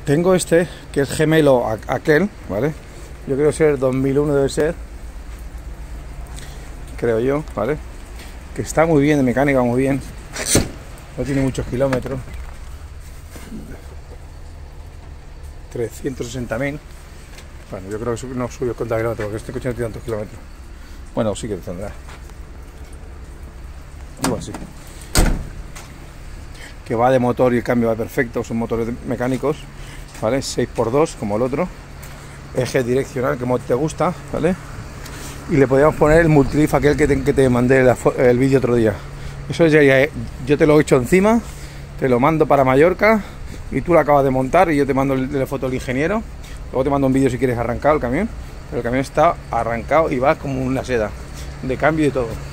Tengo este, que es gemelo a aquel, ¿vale? Yo creo ser 2001 debe ser, creo yo, ¿vale? Que está muy bien, de mecánica muy bien, no tiene muchos kilómetros, 360.000. Bueno, yo creo que no subió contra kilómetros, porque este coche no tiene tantos kilómetros. Bueno, sí que tendrá. Algo así. Que va de motor y el cambio va perfecto, son motores mecánicos, ¿vale? 6x2 como el otro. Eje direccional, como te gusta, ¿vale? Y le podíamos poner el multilift aquel que te mandé el vídeo otro día. Eso ya yo te lo he hecho encima, te lo mando para Mallorca y tú lo acabas de montar y yo te mando la foto del ingeniero. Luego te mando un vídeo si quieres arrancado el camión. Pero el camión está arrancado y va como una seda, de cambio y todo.